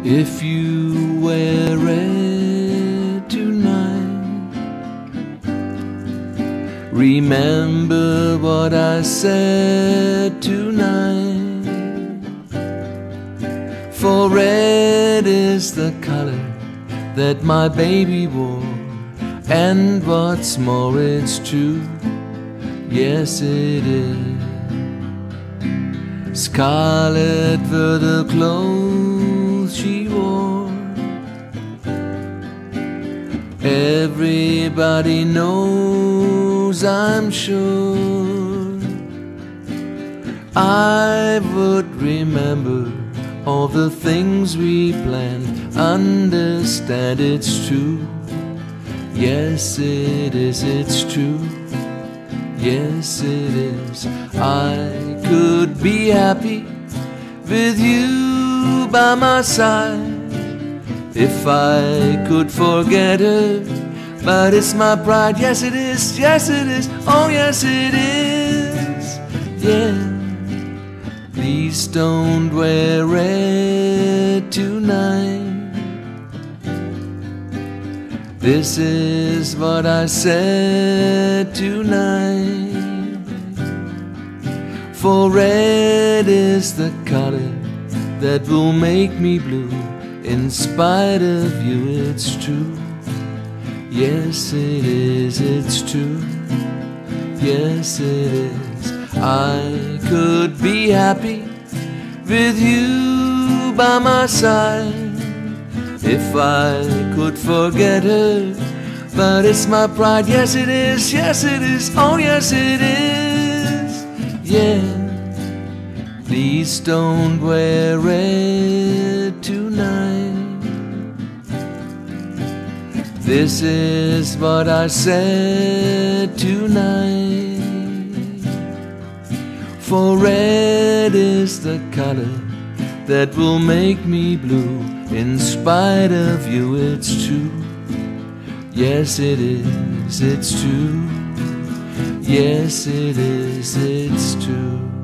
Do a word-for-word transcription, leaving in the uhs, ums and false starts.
If you wear red tonight, remember what I said tonight. For red is the color that my baby wore, and what's more, it's true, yes it is. Scarlet were the clothes she wore. Everybody knows, I'm sure. I would remember all the things we planned. Understand it's true, yes it is, it's true, yes it is. I could be happy with you by my side if I could forget her, but it's my pride. Yes it is, yes it is, oh yes it is, yeah. Please don't wear red tonight. This is what I said tonight. For red is the color that will make me blue. In spite of you, it's true, yes it is, it's true, yes it is. I could be happy with you by my side if I could forget her, but it's my pride. Yes it is, yes it is, oh yes it is, yeah. Please don't wear red tonight. This is what I said tonight. For red is the color that will make me blue. In spite of you, it's true, yes it is, it's true, yes it is, it's true.